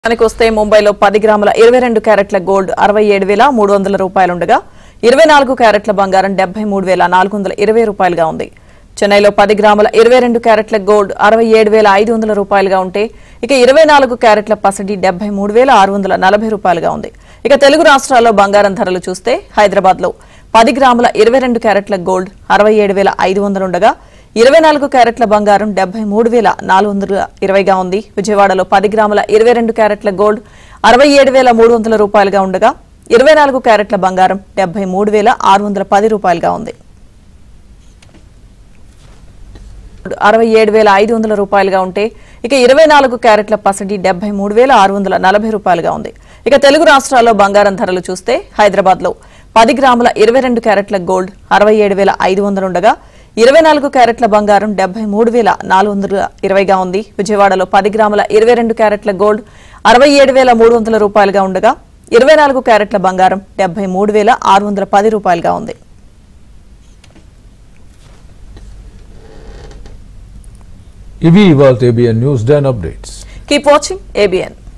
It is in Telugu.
వస్తే ముంబైలో 10 గ్రాముల 22 క్యారెట్ల గోల్డ్ 67,300 రూపాయలు ఉండగా 24 క్యారెట్ల బంగారం 73,420 రూపాయలుగా ఉంది. చెన్నైలో 10 గ్రాముల 22 క్యారెట్ల గోల్డ్ 67,500 రూపాయలుగా ఉంటే ఇక 24 క్యారెట్ల పసిడి 73,640 రూపాయలుగా ఉంది. ఇక తెలుగు రాష్ట్రాల్లో బంగారం ధరలు చూస్తే హైదరాబాద్లో 10 గ్రాముల 22 క్యారెట్ల గోల్డ్ 67,500 ఉండగా 24 క్యారెట్ల బంగారం 73,420గా ఉంది. విజయవాడలో 10 గ్రాముల 22 క్యారెట్ల గోల్డ్ 67,300 రూపాయలుగా ఉండగా 24 క్యారెట్ల బంగారం 73,610 రూపాయలుగా ఉంది. 67,500 రూపాయలుగా ఉంటే ఇక 24 క్యారెట్ల పసిడి 73,640 రూపాయలుగా ఉంది. ఇక తెలుగు రాష్ట్రాల్లో బంగారం ధరలు చూస్తే హైదరాబాద్లో 10 గ్రాముల 22 క్యారెట్ల గోల్డ్ 67,500 ఉండగా 24 క్యారెట్ల బంగారం 73,420గా ఉంది. విజయవాడలో 10 గ్రాముల 22 క్యారెట్ల గోల్డ్ 67,300 రూపాయలుగా ఉండగా 24 క్యారెట్ల బంగారం 73,610 రూపాయలుగా ఉంది. ఇవి ఇవాల్టి ABN news 10 updates. Keep watching ABN.